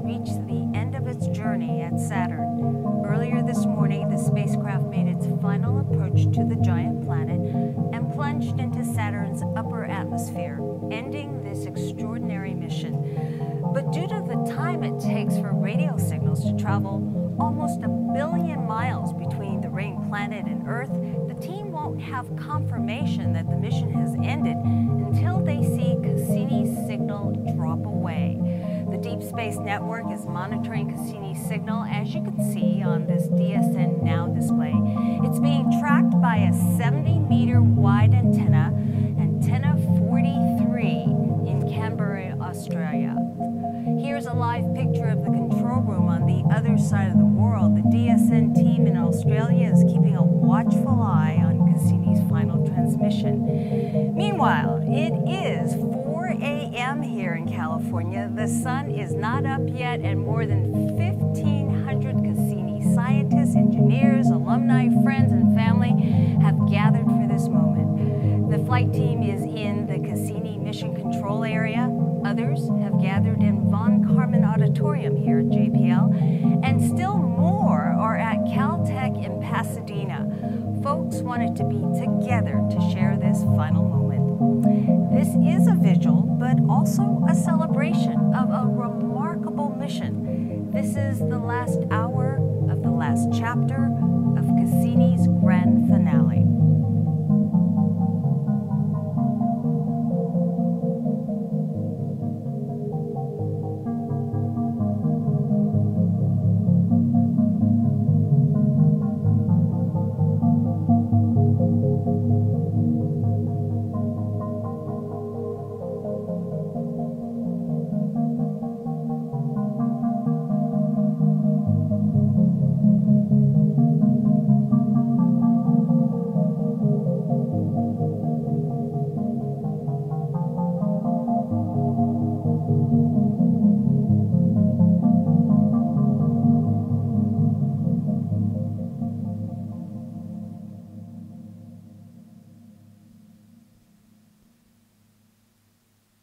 reached the end of its journey at Saturn. Earlier this morning, the spacecraft made its final approach to the giant planet and plunged into Saturn's upper atmosphere, ending this extraordinary mission. But due to the time it takes for radio signals to travel almost 1 billion miles between the ring planet and Earth, the team won't have confirmation that the mission has ended until they see Cassini's signal drop away. The Deep Space Network is monitoring Cassini's signal, as you can see on this DSN Now display. It's being tracked by a 70-meter wide antenna, Antenna 43 in Canberra, Australia. Here's a live picture of the control room on the other side of the world. The DSN team in Australia is keeping a watchful eye on Cassini's final transmission. Meanwhile, it is 4 a.m. here in California. The sun is not up yet, and more than 1,500 Cassini scientists, engineers, alumni, friends, and family have gathered for this moment. The flight team is in the Cassini Mission Control Area. Others have gathered in Von Karman Auditorium here at JPL, and still more are at Caltech in Pasadena. Folks wanted to be together to share this final moment. This is a vigil, but also a celebration of a remarkable mission. This is the last hour of the last chapter of Cassini's grand finale.